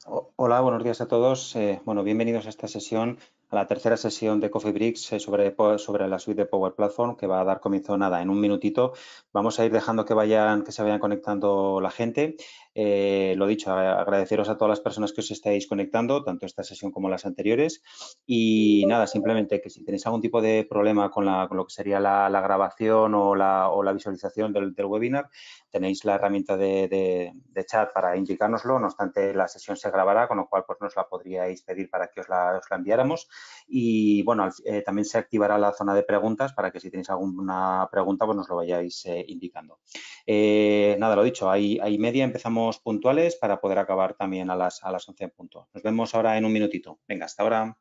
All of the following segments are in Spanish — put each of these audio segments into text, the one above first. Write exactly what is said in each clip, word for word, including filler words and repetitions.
O- Hola, buenos días a todos. Eh, bueno, bienvenidos a esta sesión, a la tercera sesión de Coffee Breaks eh, sobre, po- sobre la suite de Power Platform, que va a dar comienzo nada, en un minutito. Vamos a ir dejando que vayan, que se vayan conectando la gente. Eh, lo dicho, a- agradeceros a todas las personas que os estáis conectando, tanto esta sesión como las anteriores. Y nada, simplemente que si tenéis algún tipo de problema con, la, con lo que sería la, la grabación o la, o la visualización del, del webinar, tenéis la herramienta de, de, de chat para indicárnoslo. No obstante, la sesión se grabará, con lo cual pues, nos la podríais pedir para que os la, os la enviáramos. Y bueno, eh, también se activará la zona de preguntas para que si tenéis alguna pregunta, pues nos lo vayáis eh, indicando. Eh, nada, lo dicho, hay, hay media, empezamos puntuales para poder acabar también a las, a las once en punto. Nos vemos ahora en un minutito. Venga, hasta ahora.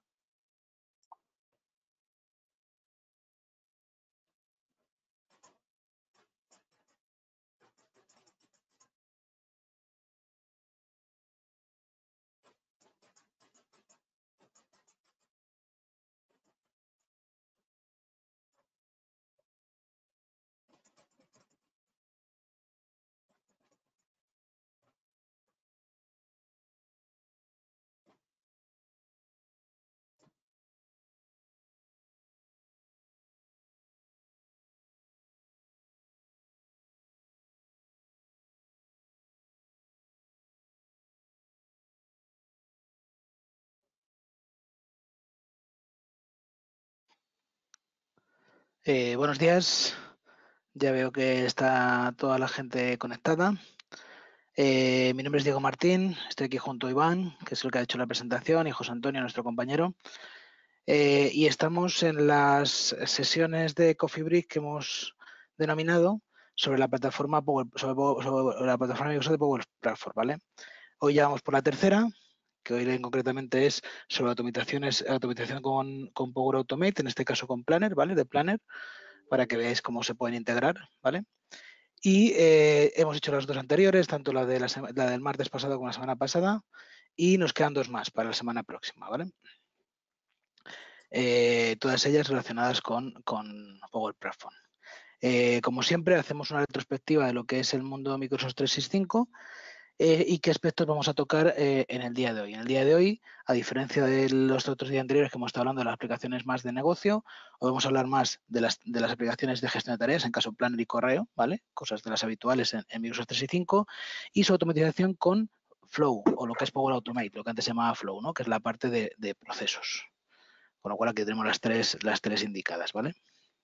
Eh, buenos días, ya veo que está toda la gente conectada. Eh, mi nombre es Diego Martín, estoy aquí junto a Iván, que es el que ha hecho la presentación, y José Antonio, nuestro compañero. Eh, y estamos en las sesiones de Coffee Break que hemos denominado sobre la plataforma Power, sobre, sobre la plataforma Microsoft de Power Platform, ¿vale? Hoy ya vamos por la tercera, que hoy concretamente es sobre automatizaciones, automatización con, con Power Automate, en este caso con Planner, ¿vale? De Planner, para que veáis cómo se pueden integrar, ¿vale? Y eh, hemos hecho las dos anteriores, tanto la, de la, la del martes pasado como la semana pasada, y nos quedan dos más para la semana próxima, ¿vale? Eh, todas ellas relacionadas con, con Power Platform. Eh, como siempre, hacemos una retrospectiva de lo que es el mundo Microsoft trescientos sesenta y cinco eh, y qué aspectos vamos a tocar eh, en el día de hoy. En el día de hoy, a diferencia de los otros días anteriores que hemos estado hablando de las aplicaciones más de negocio, hoy vamos a hablar más de las, de las aplicaciones de gestión de tareas, en caso Planner y Correo, ¿vale? Cosas de las habituales en, en Microsoft trescientos sesenta y cinco, y su automatización con Flow, o lo que es Power Automate, lo que antes se llamaba Flow, ¿no? Que es la parte de, de procesos. Con lo cual aquí tenemos las tres, las tres indicadas, ¿vale?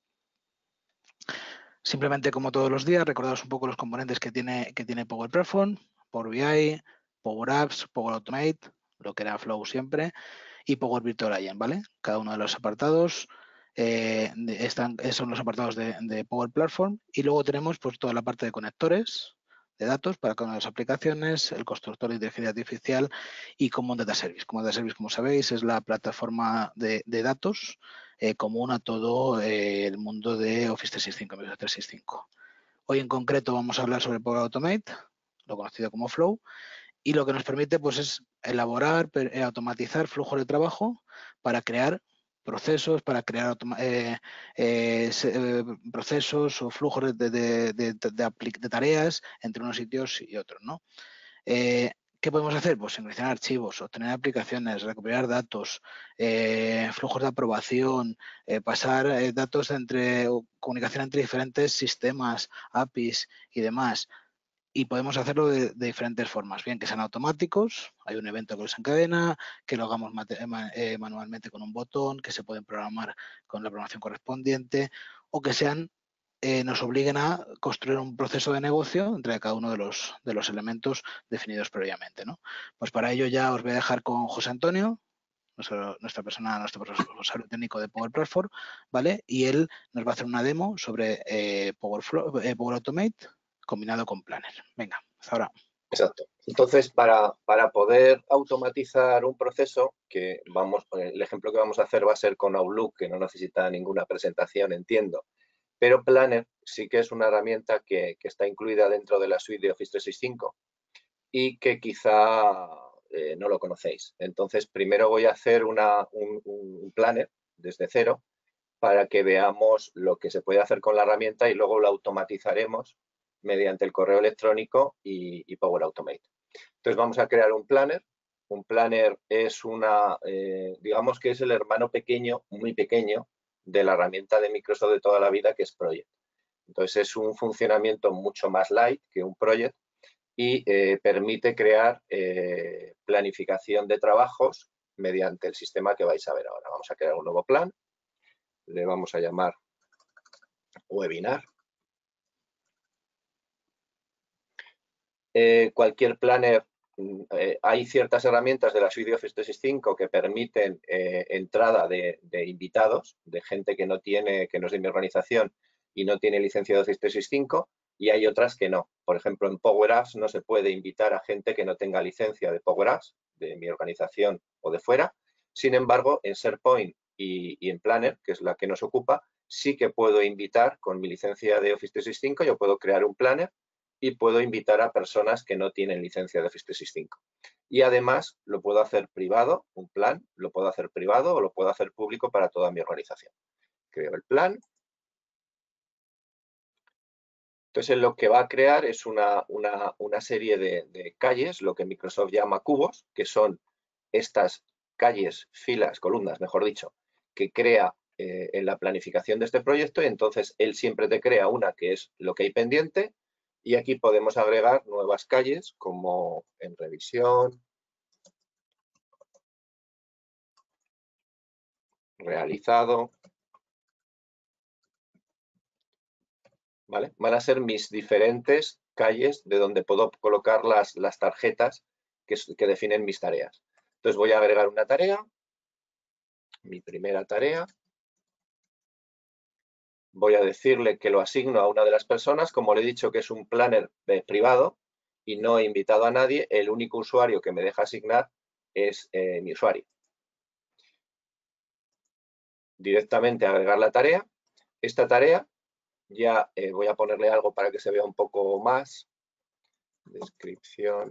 Simplemente, como todos los días, recordaros un poco los componentes que tiene, que tiene Power Platform, Power B I, Power Apps, Power Automate, lo que era Flow siempre, y Power Virtual Agent, ¿vale? Cada uno de los apartados eh, están, son los apartados de, de Power Platform, y luego tenemos pues toda la parte de conectores de datos para cada una de las aplicaciones, el constructor de inteligencia artificial y Common Data Service. Common Data Service, como sabéis, es la plataforma de, de datos eh, común a todo eh, el mundo de Office trescientos sesenta y cinco, Microsoft trescientos sesenta y cinco. Hoy en concreto vamos a hablar sobre Power Automate, lo conocido como Flow, y lo que nos permite pues, es elaborar, eh, automatizar flujos de trabajo para crear procesos, para crear eh, eh, eh, procesos o flujos de, de, de, de, de tareas entre unos sitios y otros, ¿no? Eh, ¿Qué podemos hacer? Pues sincronizar archivos, obtener aplicaciones, recuperar datos, eh, flujos de aprobación, eh, pasar eh, datos entre comunicación entre diferentes sistemas, A P Is y demás. Y podemos hacerlo de, de diferentes formas, bien que sean automáticos, hay un evento que los encadena, que lo hagamos eh, manualmente con un botón, que se pueden programar con la programación correspondiente, o que sean eh, nos obliguen a construir un proceso de negocio entre cada uno de los, de los elementos definidos previamente, ¿no? Pues para ello ya os voy a dejar con José Antonio, nuestro, nuestra persona, nuestro profesor técnico de Power Platform, ¿vale? Y él nos va a hacer una demo sobre eh, Power, Flow, eh, Power Automate combinado con Planner. Venga, hasta ahora. Exacto. Entonces, para, para poder automatizar un proceso, que vamos, el ejemplo que vamos a hacer va a ser con Outlook, que no necesita ninguna presentación, entiendo. Pero Planner sí que es una herramienta que, que está incluida dentro de la suite de Office trescientos sesenta y cinco y que quizá eh, no lo conocéis. Entonces, primero voy a hacer una, un, un Planner desde cero para que veamos lo que se puede hacer con la herramienta y luego lo automatizaremos mediante el correo electrónico y, y Power Automate. Entonces vamos a crear un planner Un planner es una, eh, digamos que es el hermano pequeño, muy pequeño, de la herramienta de Microsoft de toda la vida que es Project. Entonces es un funcionamiento mucho más light que un Project y eh, permite crear eh, planificación de trabajos mediante el sistema que vais a ver ahora. Vamos a crear un nuevo plan, le vamos a llamar webinar. Eh, cualquier planner, eh, hay ciertas herramientas de la suite de Office trescientos sesenta y cinco que permiten eh, entrada de, de invitados, de gente que no tiene, que no es de mi organización y no tiene licencia de Office trescientos sesenta y cinco, y hay otras que no. Por ejemplo, en Power Apps no se puede invitar a gente que no tenga licencia de Power Apps, de mi organización o de fuera. Sin embargo, en SharePoint y, y en Planner, que es la que nos ocupa, sí que puedo invitar con mi licencia de Office trescientos sesenta y cinco, yo puedo crear un Planner y puedo invitar a personas que no tienen licencia de Office trescientos sesenta y cinco. Y además lo puedo hacer privado, un plan, lo puedo hacer privado o lo puedo hacer público para toda mi organización. Creo el plan. Entonces lo que va a crear es una, una, una serie de, de calles, lo que Microsoft llama cubos, que son estas calles, filas, columnas, mejor dicho, que crea eh, en la planificación de este proyecto, y entonces él siempre te crea una que es lo que hay pendiente, y aquí podemos agregar nuevas calles como en revisión, realizado, ¿vale? Van a ser mis diferentes calles de donde puedo colocar las, las tarjetas que, que definen mis tareas. Entonces voy a agregar una tarea, mi primera tarea. Voy a decirle que lo asigno a una de las personas. Como le he dicho que es un planner privado y no he invitado a nadie, el único usuario que me deja asignar es eh, mi usuario. Directamente agregar la tarea. Esta tarea ya eh, voy a ponerle algo para que se vea un poco más. Descripción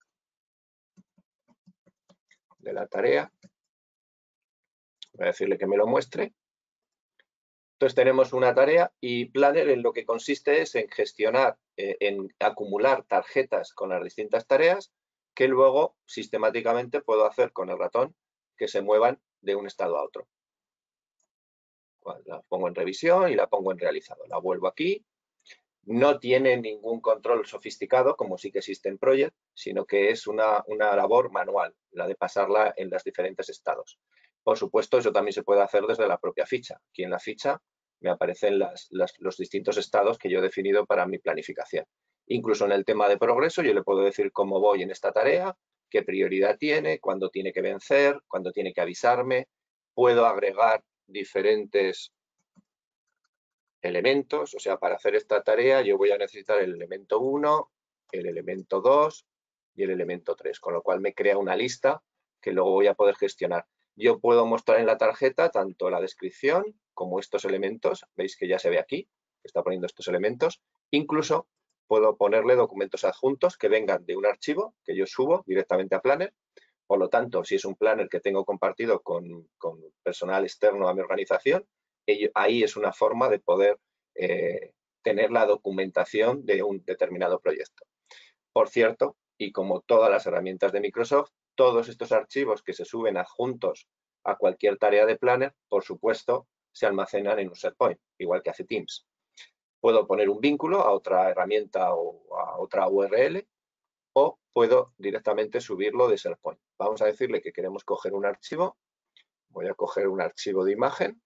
de la tarea. Voy a decirle que me lo muestre. Entonces tenemos una tarea y Planner en lo que consiste es en gestionar, eh, en acumular tarjetas con las distintas tareas que luego sistemáticamente puedo hacer con el ratón que se muevan de un estado a otro. Bueno, la pongo en revisión y la pongo en realizado. La vuelvo aquí. No tiene ningún control sofisticado como sí que existe en Project, sino que es una, una labor manual, la de pasarla en los diferentes estados. Por supuesto, eso también se puede hacer desde la propia ficha. Aquí en la ficha me aparecen las, las, los distintos estados que yo he definido para mi planificación. Incluso en el tema de progreso yo le puedo decir cómo voy en esta tarea, qué prioridad tiene, cuándo tiene que vencer, cuándo tiene que avisarme. Puedo agregar diferentes elementos, o sea, para hacer esta tarea yo voy a necesitar el elemento uno, el elemento dos y el elemento tres, con lo cual me crea una lista que luego voy a poder gestionar. Yo puedo mostrar en la tarjeta tanto la descripción como estos elementos, veis que ya se ve aquí, que está poniendo estos elementos, incluso puedo ponerle documentos adjuntos que vengan de un archivo que yo subo directamente a Planner. Por lo tanto, si es un Planner que tengo compartido con, con personal externo a mi organización, ahí es una forma de poder eh, tener la documentación de un determinado proyecto. Por cierto, y como todas las herramientas de Microsoft, todos estos archivos que se suben adjuntos a cualquier tarea de Planner, por supuesto, se almacenan en un SharePoint, igual que hace Teams. Puedo poner un vínculo a otra herramienta o a otra U R L o puedo directamente subirlo de SharePoint. Vamos a decirle que queremos coger un archivo. Voy a coger un archivo de imagen.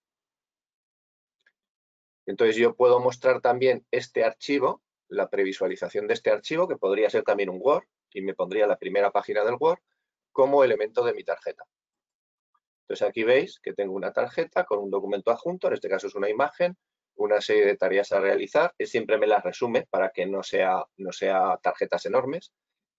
Entonces yo puedo mostrar también este archivo, la previsualización de este archivo, que podría ser también un Word, y me pondría la primera página del Word como elemento de mi tarjeta. Entonces aquí veis que tengo una tarjeta con un documento adjunto, en este caso es una imagen, una serie de tareas a realizar, y siempre me las resume para que no sea, no sea tarjetas enormes.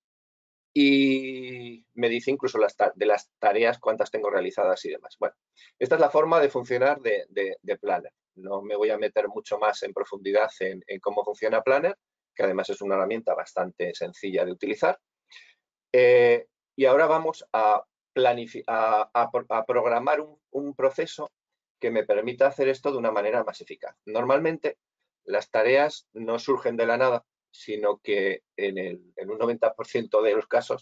Y me dice incluso las de las tareas cuántas tengo realizadas y demás. Bueno, esta es la forma de funcionar de, de, de Planner. No me voy a meter mucho más en profundidad en, en cómo funciona Planner, que además es una herramienta bastante sencilla de utilizar. Eh, y ahora vamos a, a, a, a programar un, un proceso que me permita hacer esto de una manera más eficaz. Normalmente las tareas no surgen de la nada, sino que en, el, en un noventa por ciento de los casos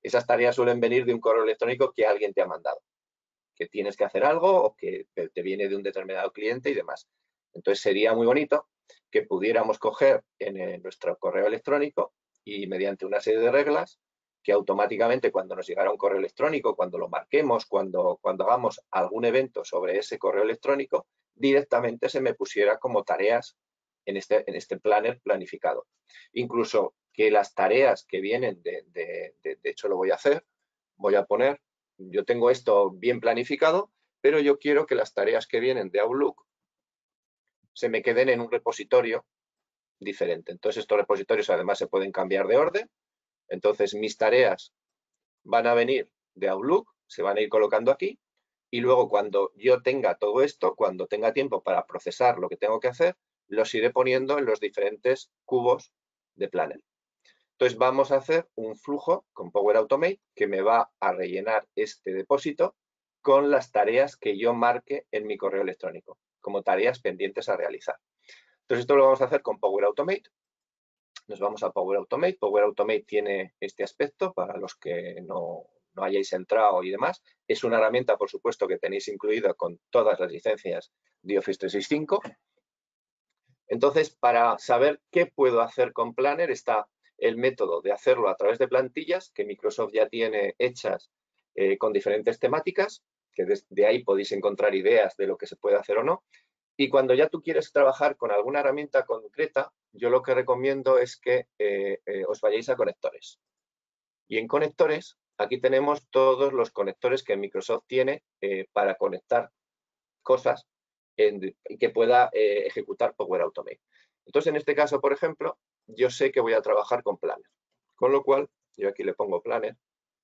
Esas tareas suelen venir de un correo electrónico que alguien te ha mandado, que tienes que hacer algo o que te viene de un determinado cliente y demás. Entonces sería muy bonito que pudiéramos coger en nuestro correo electrónico y mediante una serie de reglas que automáticamente cuando nos llegara un correo electrónico, cuando lo marquemos, cuando, cuando hagamos algún evento sobre ese correo electrónico, directamente se me pusiera como tareas en este, en este planner planificado. Incluso que las tareas que vienen, de, de, de, de hecho lo voy a hacer, voy a poner, yo tengo esto bien planificado, pero yo quiero que las tareas que vienen de Outlook se me queden en un repositorio diferente. Entonces estos repositorios además se pueden cambiar de orden. Entonces mis tareas van a venir de Outlook, se van a ir colocando aquí y luego cuando yo tenga todo esto, cuando tenga tiempo para procesar lo que tengo que hacer, los iré poniendo en los diferentes cubos de Planner. Entonces vamos a hacer un flujo con Power Automate que me va a rellenar este depósito con las tareas que yo marque en mi correo electrónico, como tareas pendientes a realizar. Entonces esto lo vamos a hacer con Power Automate. Nos vamos a Power Automate. Power Automate tiene este aspecto para los que no, no hayáis entrado y demás. Es una herramienta, por supuesto, que tenéis incluida con todas las licencias de Office trescientos sesenta y cinco. Entonces, para saber qué puedo hacer con Planner, está el método de hacerlo a través de plantillas que Microsoft ya tiene hechas eh, con diferentes temáticas, que desde ahí podéis encontrar ideas de lo que se puede hacer o no. Y cuando ya tú quieres trabajar con alguna herramienta concreta, yo lo que recomiendo es que eh, eh, os vayáis a conectores. Y en conectores, aquí tenemos todos los conectores que Microsoft tiene eh, para conectar cosas en, que pueda eh, ejecutar Power Automate. Entonces, en este caso, por ejemplo, yo sé que voy a trabajar con Planner. Con lo cual, yo aquí le pongo Planner.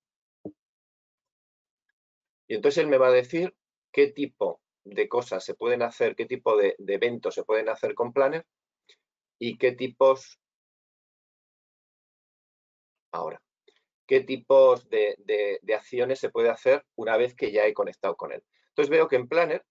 Y entonces él me va a decir qué tipo de cosas se pueden hacer, qué tipo de, de eventos se pueden hacer con Planner y qué tipos, ahora, qué tipos de, de, de acciones se puede hacer una vez que ya he conectado con él. Entonces veo que en Planner,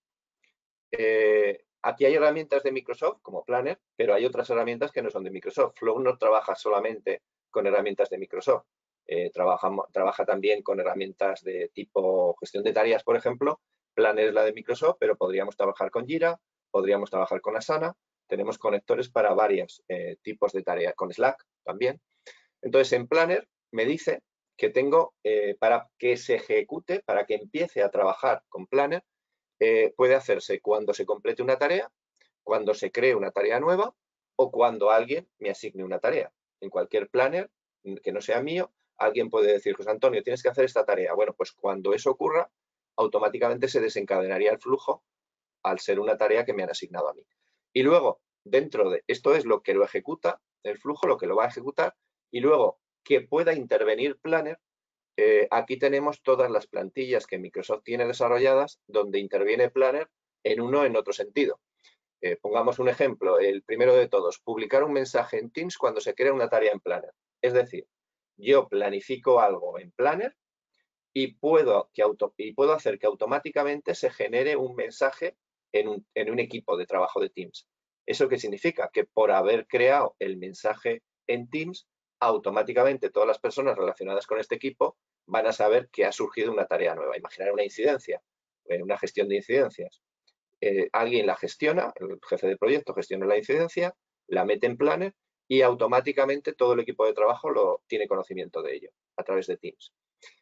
eh, aquí hay herramientas de Microsoft como Planner, pero hay otras herramientas que no son de Microsoft. Flow no trabaja solamente con herramientas de Microsoft, eh, trabaja, trabaja también con herramientas de tipo gestión de tareas, por ejemplo. Planner es la de Microsoft, pero podríamos trabajar con Jira, podríamos trabajar con Asana. Tenemos conectores para varios eh, tipos de tareas, con Slack también. Entonces, en Planner me dice que tengo, eh, para que se ejecute, para que empiece a trabajar con Planner, eh, puede hacerse cuando se complete una tarea, cuando se cree una tarea nueva o cuando alguien me asigne una tarea. En cualquier Planner que no sea mío, alguien puede decir, José Antonio, tienes que hacer esta tarea. Bueno, pues cuando eso ocurra, automáticamente se desencadenaría el flujo al ser una tarea que me han asignado a mí. Y luego, dentro de esto es lo que lo ejecuta, el flujo, lo que lo va a ejecutar, y luego que pueda intervenir Planner, eh, aquí tenemos todas las plantillas que Microsoft tiene desarrolladas donde interviene Planner en uno o en otro sentido. Eh, pongamos un ejemplo, el primero de todos, publicar un mensaje en Teams cuando se crea una tarea en Planner. Es decir, yo planifico algo en Planner y puedo, que auto, y puedo hacer que automáticamente se genere un mensaje en un, en un equipo de trabajo de Teams. ¿Eso qué significa? Que por haber creado el mensaje en Teams, automáticamente todas las personas relacionadas con este equipo van a saber que ha surgido una tarea nueva. Imaginar una incidencia, una gestión de incidencias. Eh, alguien la gestiona, el jefe de proyecto gestiona la incidencia, la mete en Planner y automáticamente todo el equipo de trabajo lo tiene conocimiento de ello a través de Teams.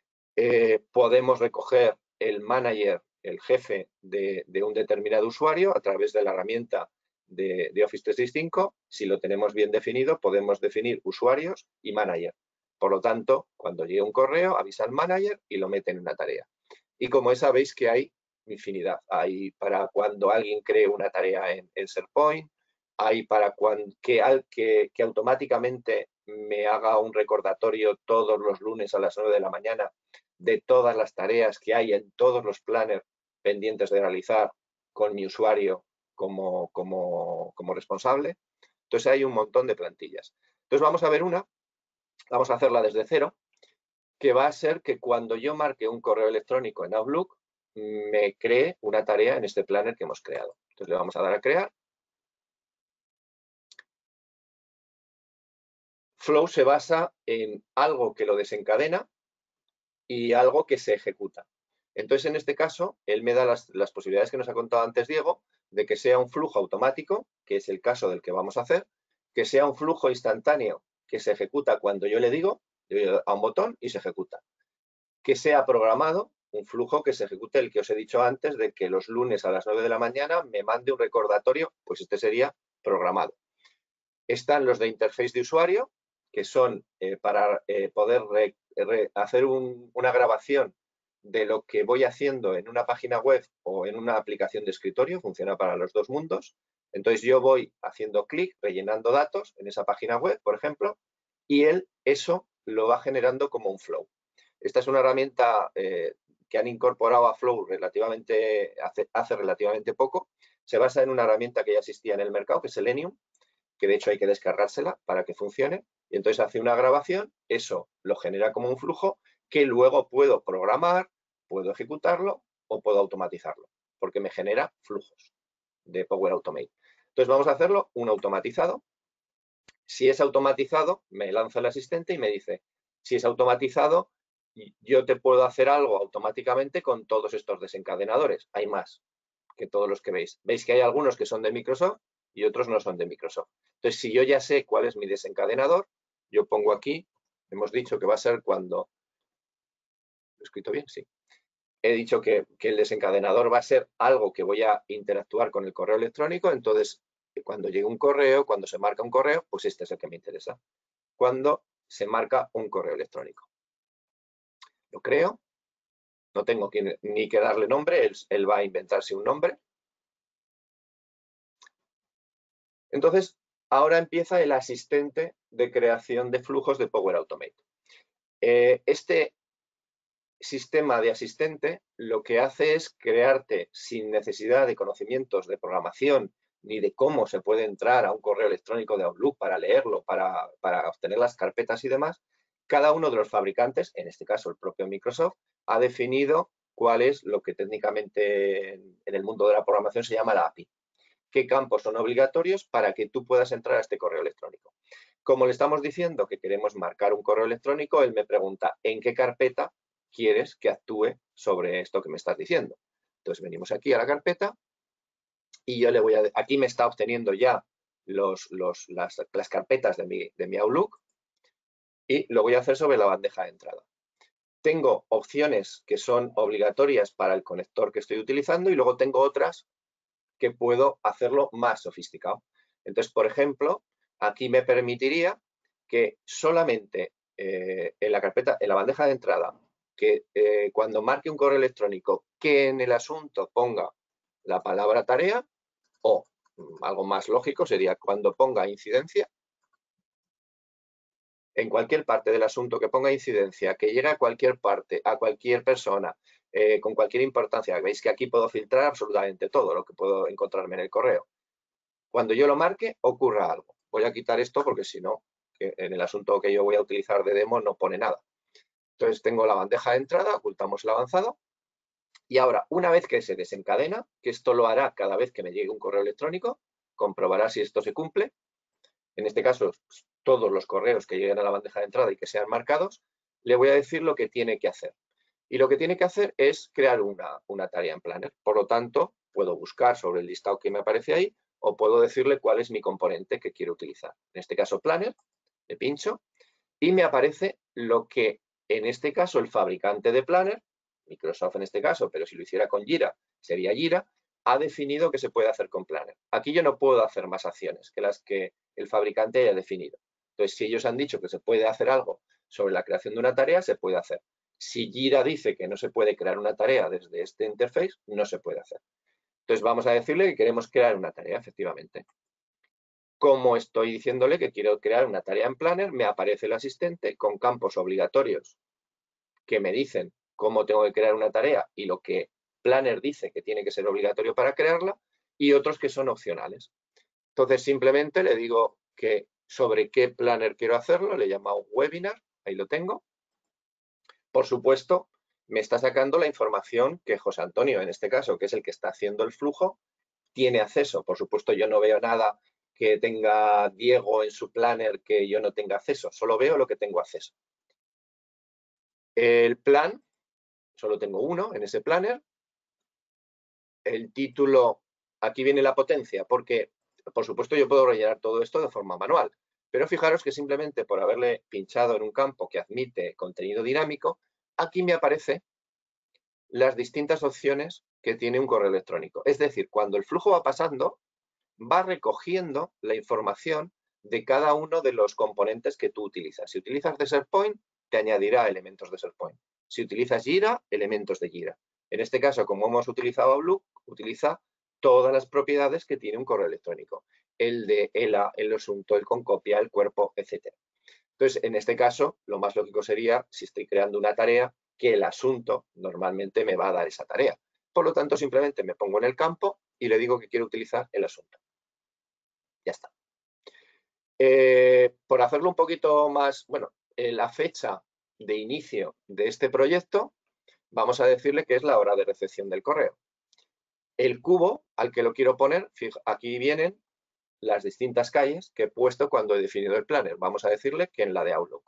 Eh, podemos recoger el manager, el jefe de, de un determinado usuario a través de la herramienta de, de Office trescientos sesenta y cinco. Si lo tenemos bien definido, podemos definir usuarios y manager. Por lo tanto, cuando llegue un correo, avisa al manager y lo mete en una tarea. Y como es, sabéis que hay infinidad. Hay para cuando alguien cree una tarea en, en SharePoint, hay para cuando, que, que, que automáticamente me haga un recordatorio todos los lunes a las nueve de la mañana de todas las tareas que hay en todos los planners pendientes de realizar con mi usuario como, como, como responsable. Entonces hay un montón de plantillas. Entonces vamos a ver una, vamos a hacerla desde cero, que va a ser que cuando yo marque un correo electrónico en Outlook, me cree una tarea en este planner que hemos creado. Entonces le vamos a dar a crear. Flow se basa en algo que lo desencadena y algo que se ejecuta. Entonces, en este caso, él me da las, las posibilidades que nos ha contado antes Diego, de que sea un flujo automático, que es el caso del que vamos a hacer, que sea un flujo instantáneo que se ejecuta cuando yo le digo, le doy a un botón y se ejecuta. Que sea programado, un flujo que se ejecute el que os he dicho antes, de que los lunes a las nueve de la mañana me mande un recordatorio, pues este sería programado. Están los de interface de usuario, que son eh, para eh, poder re, re, hacer un, una grabación de lo que voy haciendo en una página web o en una aplicación de escritorio, funciona para los dos mundos. Entonces yo voy haciendo clic, rellenando datos en esa página web, por ejemplo, y él eso lo va generando como un flow. Esta es una herramienta eh, que han incorporado a Flow relativamente, hace, hace relativamente poco. Se basa en una herramienta que ya existía en el mercado, que es Selenium, que de hecho hay que descargársela para que funcione. Y entonces hace una grabación, eso lo genera como un flujo que luego puedo programar, puedo ejecutarlo o puedo automatizarlo, porque me genera flujos de Power Automate. Entonces vamos a hacerlo un automatizado. Si es automatizado, me lanza el asistente y me dice, si es automatizado, yo te puedo hacer algo automáticamente con todos estos desencadenadores. Hay más que todos los que veis. Veis que hay algunos que son de Microsoft y otros no son de Microsoft. Entonces, si yo ya sé cuál es mi desencadenador, yo pongo aquí, hemos dicho que va a ser cuando... ¿Lo he escrito bien? Sí. He dicho que, que el desencadenador va a ser algo que voy a interactuar con el correo electrónico, entonces cuando llegue un correo, cuando se marca un correo, pues este es el que me interesa. Cuando se marca un correo electrónico. Lo creo, no tengo que, ni que darle nombre, él, él va a inventarse un nombre. Entonces, ahora empieza el asistente de creación de flujos de Power Automate. Eh, este sistema de asistente lo que hace es crearte sin necesidad de conocimientos de programación ni de cómo se puede entrar a un correo electrónico de Outlook para leerlo, para, para obtener las carpetas y demás. Cada uno de los fabricantes, en este caso el propio Microsoft, ha definido cuál es lo que técnicamente en el mundo de la programación se llama la A P I. Qué campos son obligatorios para que tú puedas entrar a este correo electrónico. Como le estamos diciendo que queremos marcar un correo electrónico, él me pregunta en qué carpeta quieres que actúe sobre esto que me estás diciendo. Entonces venimos aquí a la carpeta y yo le voy a... Aquí me está obteniendo ya los, los, las, las carpetas de mi, de mi Outlook y lo voy a hacer sobre la bandeja de entrada. Tengo opciones que son obligatorias para el conector que estoy utilizando y luego tengo otras que puedo hacerlo más sofisticado. Entonces, por ejemplo, aquí me permitiría que solamente eh, en la carpeta, en la bandeja de entrada, que eh, cuando marque un correo electrónico que en el asunto ponga la palabra tarea o mm, algo más lógico sería cuando ponga incidencia, en cualquier parte del asunto que ponga incidencia, que llegue a cualquier parte, a cualquier persona, eh, con cualquier importancia. Veis que aquí puedo filtrar absolutamente todo lo que puedo encontrarme en el correo. Cuando yo lo marque, ocurra algo. Voy a quitar esto porque si no, en el asunto que yo voy a utilizar de demo no pone nada. Entonces tengo la bandeja de entrada, ocultamos el avanzado. Y ahora, una vez que se desencadena, que esto lo hará cada vez que me llegue un correo electrónico, comprobará si esto se cumple. En este caso, todos los correos que lleguen a la bandeja de entrada y que sean marcados, le voy a decir lo que tiene que hacer. Y lo que tiene que hacer es crear una, una tarea en Planner. Por lo tanto, puedo buscar sobre el listado que me aparece ahí o puedo decirle cuál es mi componente que quiero utilizar. En este caso, Planner, le pincho y me aparece lo que en este caso el fabricante de Planner, Microsoft en este caso, pero si lo hiciera con Jira, sería Jira, ha definido que se puede hacer con Planner. Aquí yo no puedo hacer más acciones que las que el fabricante haya definido. Entonces, si ellos han dicho que se puede hacer algo sobre la creación de una tarea, se puede hacer. Si Jira dice que no se puede crear una tarea desde este interface, no se puede hacer. Entonces, vamos a decirle que queremos crear una tarea, efectivamente. Como estoy diciéndole que quiero crear una tarea en Planner, me aparece el asistente con campos obligatorios que me dicen cómo tengo que crear una tarea y lo que Planner dice que tiene que ser obligatorio para crearla y otros que son opcionales. Entonces, simplemente le digo que sobre qué Planner quiero hacerlo, le he llamado webinar, ahí lo tengo. Por supuesto, me está sacando la información que José Antonio, en este caso, que es el que está haciendo el flujo, tiene acceso. Por supuesto, yo no veo nada que tenga Diego en su Planner que yo no tenga acceso, solo veo lo que tengo acceso. El plan, solo tengo uno en ese planner. El título, aquí viene la potencia, porque, por supuesto, yo puedo rellenar todo esto de forma manual. Pero fijaros que simplemente por haberle pinchado en un campo que admite contenido dinámico, aquí me aparece las distintas opciones que tiene un correo electrónico. Es decir, cuando el flujo va pasando, va recogiendo la información de cada uno de los componentes que tú utilizas. Si utilizas de SharePoint, te añadirá elementos de SharePoint. Si utilizas Jira, elementos de Jira. En este caso, como hemos utilizado Outlook, utiliza todas las propiedades que tiene un correo electrónico. El de ELA, el asunto, el con copia, el cuerpo, etcétera. Entonces, en este caso, lo más lógico sería, si estoy creando una tarea, que el asunto normalmente me va a dar esa tarea. Por lo tanto, simplemente me pongo en el campo y le digo que quiero utilizar el asunto. Ya está. Eh, por hacerlo un poquito más, bueno, eh, la fecha de inicio de este proyecto, vamos a decirle que es la hora de recepción del correo. El cubo al que lo quiero poner, fija, aquí vienen las distintas calles que he puesto cuando he definido el planner. Vamos a decirle que en la de Outlook.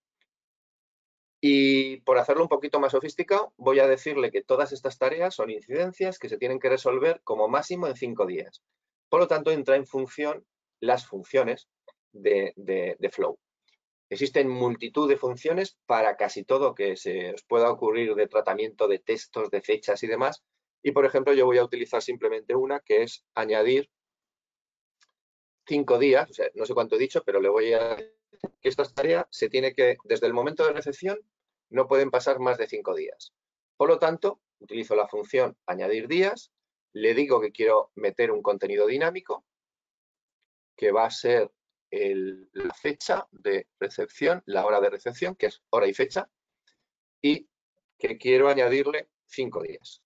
Y por hacerlo un poquito más sofisticado, voy a decirle que todas estas tareas son incidencias que se tienen que resolver como máximo en cinco días. Por lo tanto, entra en función las funciones de, de, de Flow. Existen multitud de funciones para casi todo que se os pueda ocurrir de tratamiento de textos, de fechas y demás. Y, por ejemplo, yo voy a utilizar simplemente una que es añadir cinco días, o sea, no sé cuánto he dicho, pero le voy a decir que esta tarea se tiene que, desde el momento de recepción, no pueden pasar más de cinco días. Por lo tanto, utilizo la función añadir días, le digo que quiero meter un contenido dinámico, que va a ser el, la fecha de recepción, la hora de recepción, que es hora y fecha, y que quiero añadirle cinco días.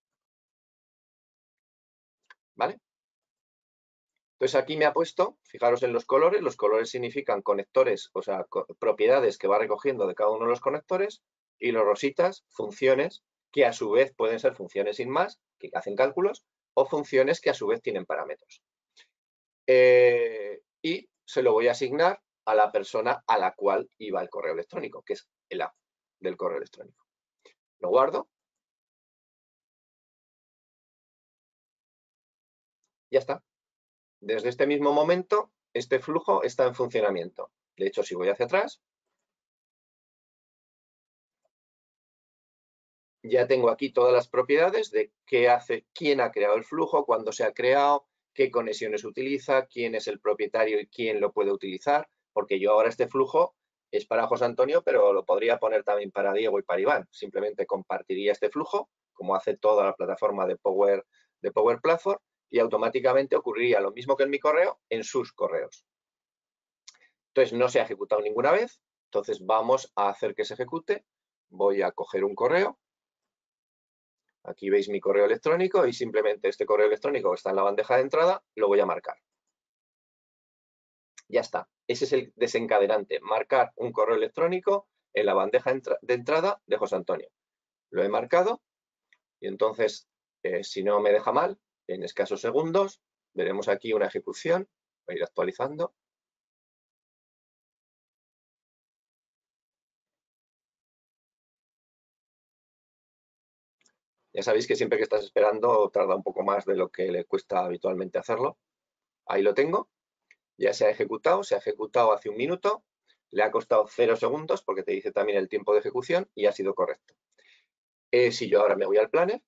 ¿Vale? Entonces aquí me ha puesto, fijaros en los colores, los colores significan conectores, o sea, propiedades que va recogiendo de cada uno de los conectores, y los rositas, funciones, que a su vez pueden ser funciones sin más, que hacen cálculos, o funciones que a su vez tienen parámetros. Eh, y se lo voy a asignar a la persona a la cual iba el correo electrónico, que es el A del correo electrónico. Lo guardo. Ya está. Desde este mismo momento, este flujo está en funcionamiento. De hecho, si voy hacia atrás, ya tengo aquí todas las propiedades de qué hace, quién ha creado el flujo, cuándo se ha creado, qué conexiones utiliza, quién es el propietario y quién lo puede utilizar, porque yo ahora este flujo es para José Antonio, pero lo podría poner también para Diego y para Iván. Simplemente compartiría este flujo, como hace toda la plataforma de Power, de Power Platform, y automáticamente ocurriría lo mismo que en mi correo en sus correos. Entonces no se ha ejecutado ninguna vez, entonces vamos a hacer que se ejecute. Voy a coger un correo. Aquí veis mi correo electrónico y simplemente este correo electrónico que está en la bandeja de entrada lo voy a marcar. Ya está. Ese es el desencadenante, marcar un correo electrónico en la bandeja de entrada de José Antonio. Lo he marcado y entonces, eh, si no me deja mal, en escasos segundos, veremos aquí una ejecución. Voy a ir actualizando. Ya sabéis que siempre que estás esperando tarda un poco más de lo que le cuesta habitualmente hacerlo. Ahí lo tengo. Ya se ha ejecutado, se ha ejecutado hace un minuto. Le ha costado cero segundos porque te dice también el tiempo de ejecución y ha sido correcto. Eh, si yo ahora me voy al planner,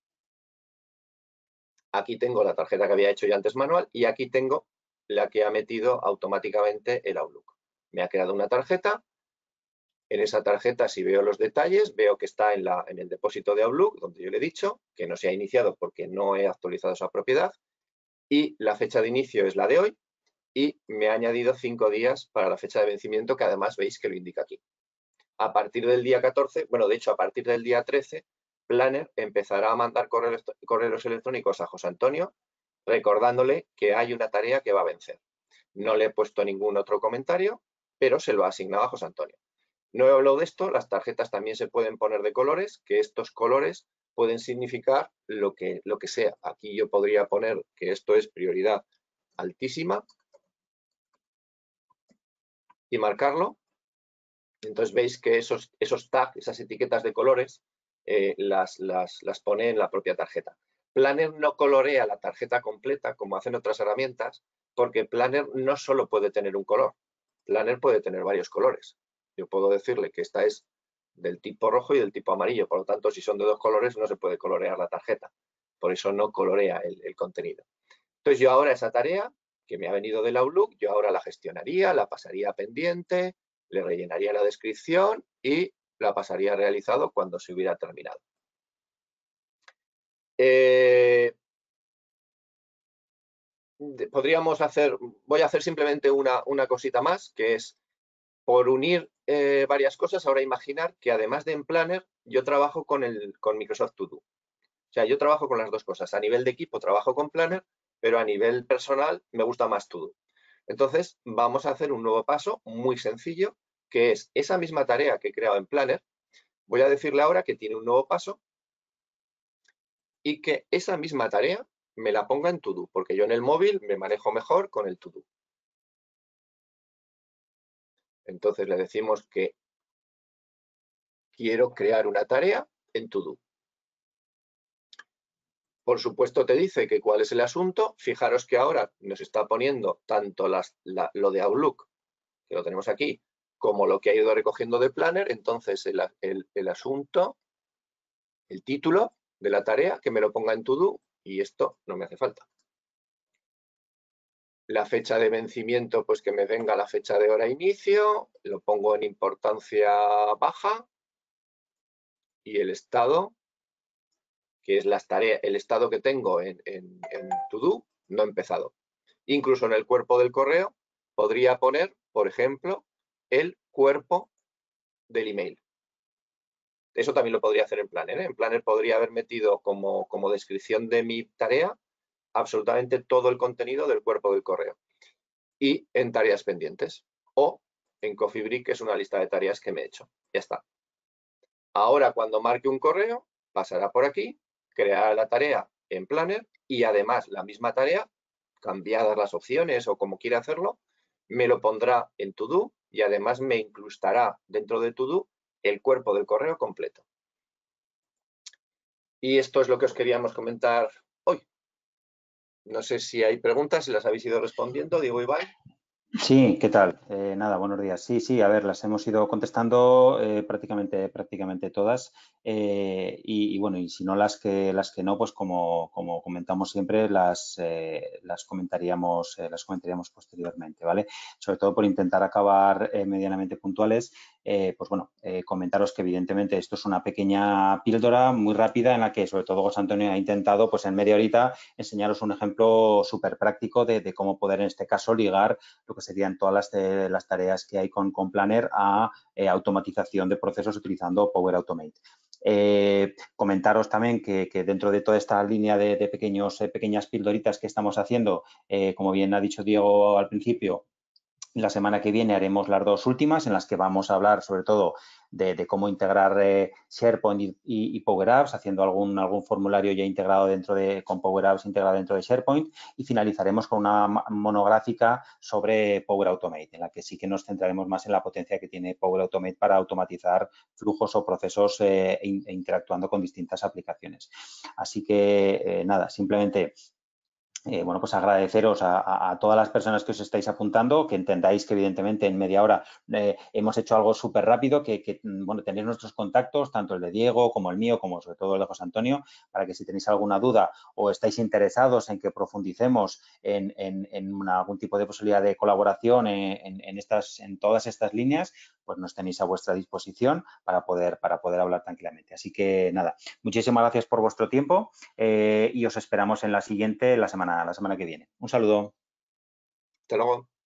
aquí tengo la tarjeta que había hecho yo antes manual y aquí tengo la que ha metido automáticamente el Outlook. Me ha creado una tarjeta. En esa tarjeta, si veo los detalles, veo que está en, la, en el depósito de Outlook, donde yo le he dicho que no se ha iniciado porque no he actualizado esa propiedad. Y la fecha de inicio es la de hoy. Y me ha añadido cinco días para la fecha de vencimiento, que además veis que lo indica aquí. A partir del día catorce, bueno, de hecho, a partir del día trece, Planner empezará a mandar correos, correos electrónicos a José Antonio, recordándole que hay una tarea que va a vencer. No le he puesto ningún otro comentario, pero se lo ha asignado a José Antonio. No he hablado de esto, las tarjetas también se pueden poner de colores, que estos colores pueden significar lo que, lo que sea. Aquí yo podría poner que esto es prioridad altísima y marcarlo. Entonces veis que esos, esos tags, esas etiquetas de colores, eh, las, las, las pone en la propia tarjeta. Planner no colorea la tarjeta completa como hacen otras herramientas, porque Planner no solo puede tener un color, Planner puede tener varios colores. Yo puedo decirle que esta es del tipo rojo y del tipo amarillo, por lo tanto, si son de dos colores no se puede colorear la tarjeta. Por eso no colorea el, el contenido. Entonces yo ahora esa tarea que me ha venido del Outlook, yo ahora la gestionaría, la pasaría a pendiente, le rellenaría la descripción y la pasaría a realizado cuando se hubiera terminado. Eh, podríamos hacer, voy a hacer simplemente una, una cosita más, que es por unir eh, varias cosas. Ahora imaginar que además de en Planner, yo trabajo con, el, con Microsoft To Do. O sea, yo trabajo con las dos cosas. A nivel de equipo trabajo con Planner, pero a nivel personal me gusta más To Do. Entonces, vamos a hacer un nuevo paso muy sencillo, que es esa misma tarea que he creado en Planner. Voy a decirle ahora que tiene un nuevo paso y que esa misma tarea me la ponga en To Do, porque yo en el móvil me manejo mejor con el To Do. Entonces le decimos que quiero crear una tarea en To Do. Por supuesto te dice que cuál es el asunto. Fijaros que ahora nos está poniendo tanto las, la, lo de Outlook, que lo tenemos aquí, como lo que ha ido recogiendo de Planner. Entonces el, el, el asunto, el título de la tarea, que me lo ponga en To Do, y esto no me hace falta. La fecha de vencimiento, pues que me venga la fecha de hora inicio, lo pongo en importancia baja, y el estado, que es las tareas, el estado que tengo en, en, en To Do, no empezado. Incluso en el cuerpo del correo podría poner, por ejemplo, el cuerpo del email. Eso también lo podría hacer en Planner, ¿eh? En Planner podría haber metido como, como descripción de mi tarea absolutamente todo el contenido del cuerpo del correo. Y en tareas pendientes. O en Coffee Break, que es una lista de tareas que me he hecho. Ya está. Ahora, cuando marque un correo, pasará por aquí, creará la tarea en Planner y además la misma tarea, cambiadas las opciones o como quiera hacerlo, me lo pondrá en To Do y además me incrustará dentro de To Do el cuerpo del correo completo. Y esto es lo que os queríamos comentar hoy. No sé si hay preguntas, si las habéis ido respondiendo, Diego, Ibai. Sí, ¿qué tal? Eh, nada, buenos días. Sí, sí, a ver, las hemos ido contestando eh, prácticamente, prácticamente todas. Eh, y, y bueno, y si no las que las que no, pues como, como comentamos siempre, las, eh, las comentaríamos, eh, las comentaríamos posteriormente, ¿vale? Sobre todo por intentar acabar eh, medianamente puntuales. Eh, pues bueno, eh, comentaros que evidentemente esto es una pequeña píldora muy rápida en la que sobre todo José Antonio ha intentado pues en media horita enseñaros un ejemplo súper práctico de, de cómo poder en este caso ligar lo que serían todas las, de, las tareas que hay con, con Planner a eh, automatización de procesos utilizando Power Automate. Eh, comentaros también que, que dentro de toda esta línea de, de pequeños, eh, pequeñas pildoritas que estamos haciendo, eh, como bien ha dicho Diego al principio, la semana que viene haremos las dos últimas en las que vamos a hablar sobre todo de, de cómo integrar eh, SharePoint y, y, y Power Apps, haciendo algún, algún formulario ya integrado dentro de, con Power Apps integrado dentro de SharePoint, y finalizaremos con una monográfica sobre Power Automate, en la que sí que nos centraremos más en la potencia que tiene Power Automate para automatizar flujos o procesos eh, e interactuando con distintas aplicaciones. Así que, eh, nada, simplemente Eh, bueno, pues agradeceros a, a, a todas las personas que os estáis apuntando, que entendáis que evidentemente en media hora eh, hemos hecho algo súper rápido, que, que, bueno, tenéis nuestros contactos, tanto el de Diego como el mío, como sobre todo el de José Antonio, para que si tenéis alguna duda o estáis interesados en que profundicemos en, en, en una, algún tipo de posibilidad de colaboración en, en, estas, en todas estas líneas, pues nos tenéis a vuestra disposición para poder, para poder hablar tranquilamente. Así que nada, muchísimas gracias por vuestro tiempo eh, y os esperamos en la siguiente, la semana la semana que viene. Un saludo. Hasta luego.